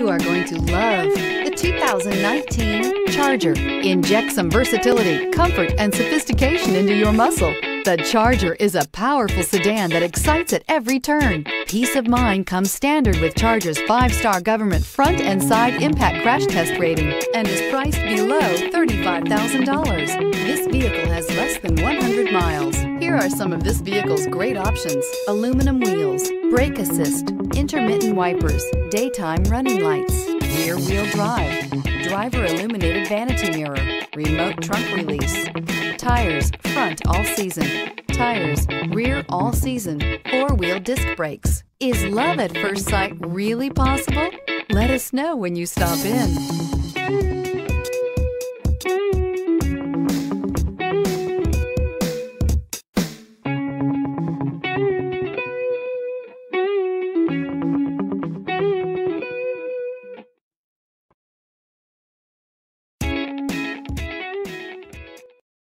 You are going to love the 2019 Charger. Inject some versatility, comfort, and sophistication into your muscle. The Charger is a powerful sedan that excites at every turn. Peace of mind comes standard with Charger's 5-star government front and side impact crash test rating and is priced below $35,000. This vehicle has less than 100 miles. Here are some of this vehicle's great options: aluminum wheels, brake assist, intermittent wipers, daytime running lights, rear wheel drive, driver illuminated vanity mirror, remote trunk release, tires front all season, tires rear all season, 4-wheel disc brakes. Is love at first sight really possible? Let us know when you stop in.